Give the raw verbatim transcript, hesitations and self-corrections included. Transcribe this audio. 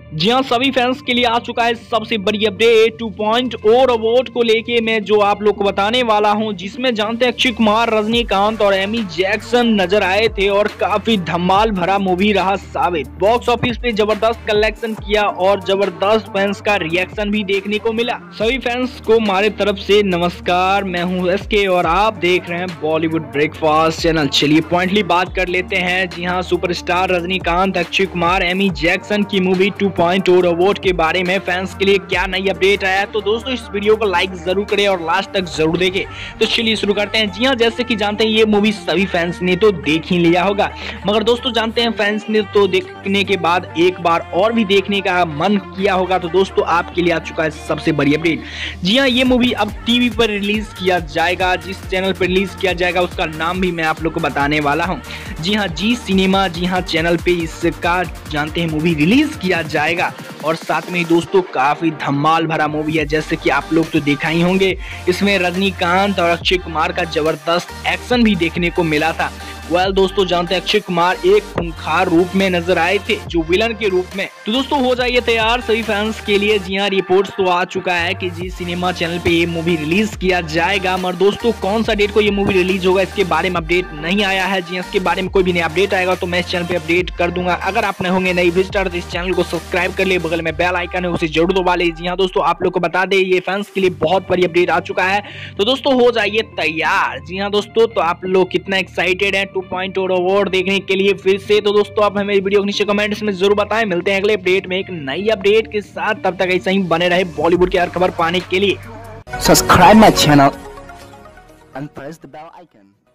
जी हाँ, सभी फैंस के लिए आ चुका है सबसे बड़ी update two point O robot को लेके मैं जो आप लोग को बताने वाला हूं, जिसमें जानते हैं अक्षय कुमार, रजनीकांत और एमी जैक्सन नजर आए थे और काफी धमाल भरा मूवी रहा साबित। बॉक्स ऑफिस पे जबरदस्त कलेक्शन किया और जबरदस्त फैंस का रिएक्शन भी देखने को मिला। सभी फैंस को हमारे तरफ से नमस्कार, मैं हूँ एसके और आप देख रहे हैं बॉलीवुड ब्रेकफास्ट चैनल। चलिए पॉइंटली बात कर लेते हैं। जी हाँ, superstar Rajinikanth, Akshay Kumar, Amy Jackson की movie two point O robot के बारे में फैंस के लिए क्या नई अपडेट आया है, तो दोस्तों इस वीडियो को लाइक जरूर करें और लास्ट तक जरूर देखें। तो चलिए शुरू करते हैं। जी हाँ, जैसे कि जानते हैं ये मूवी सभी फैंस ने तो देख ही लिया होगा, मगर दोस्तों जानते हैं फैंस ने तो देखने के बाद एक बार और भी देखने का मन किया होगा। तो दोस्तों आपके लिए आ चुका है सबसे बड़ी अपडेट। जी हाँ, ये मूवी अब टीवी पर रिलीज किया जाएगा। जिस चैनल पर रिलीज किया जाएगा उसका नाम भी मैं आप लोग को बताने वाला हूँ। जी हाँ, जी सिनेमा, जी हाँ चैनल पे इसका जानते हैं मूवी रिलीज किया जाएगा। और साथ में ही दोस्तों काफी धमाल भरा मूवी है, जैसे कि आप लोग तो देखा ही होंगे। इसमें रजनीकांत और अक्षय कुमार का जबरदस्त एक्शन भी देखने को मिला था। वेल well, दोस्तों जानते हैं अक्षय कुमार एक खूंखार रूप में नजर आए थे, जो विलन के रूप में। तो दोस्तों हो जाइए तैयार सभी फैंस के लिए। जी हाँ, रिपोर्ट्स तो आ चुका है कि जी सिनेमा चैनल पे ये मूवी रिलीज किया जाएगा, मगर दोस्तों कौन सा डेट को ये मूवी रिलीज होगा इसके बारे में अपडेट नहीं आया है। जी इसके बारे में कोई भी नया अपडेट आएगा तो मैं इस चैनल पे अपडेट कर दूंगा। अगर आप नए होंगे नई विजिटर तो इस चैनल को सब्सक्राइब कर ले, बगल में बेल आइकन है उसे जरूर दबा ले। जी हाँ दोस्तों, आप लोग को बता दे ये फैंस के लिए बहुत बड़ी अपडेट आ चुका है। तो दोस्तों हो जाइए तैयार। जी हाँ दोस्तों, तो आप लोग कितना एक्साइटेड है टू पॉइंट ओ रोबोट देखने के लिए फिर से? तो दोस्तों आप हमें वीडियो के नीचे कमेंट्स में जरूर बताएं। मिलते हैं अगले अपडेट में एक नई अपडेट के साथ, तब तक ऐसा ही बने रहे बॉलीवुड की हर खबर पाने के लिए। Subscribe my channel and press the bell icon.